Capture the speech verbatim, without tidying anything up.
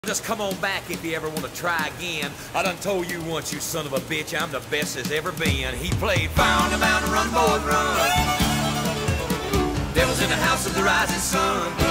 Just come on back if you ever want to try again. I done told you once, you son of a bitch, I'm the best there's ever been. He played Fire on the Mountain, Run, Boys, Run. Devil's in the House of the Rising Sun.